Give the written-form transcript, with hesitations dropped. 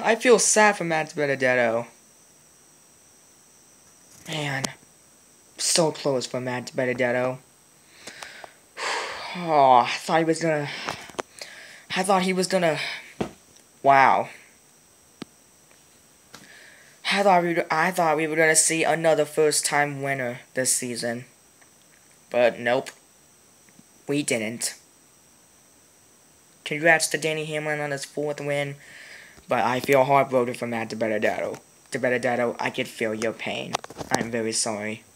I feel sad for Matt Dibenedetto. Man, so close for Matt Dibenedetto. Oh, I thought he was gonna. Wow. I thought we were gonna see another first-time winner this season, but nope, we didn't. Congrats to Danny Hamlin on his 4th win, but I feel heartbroken for Matt Dibenedetto. Dibenedetto, I can feel your pain. I'm very sorry.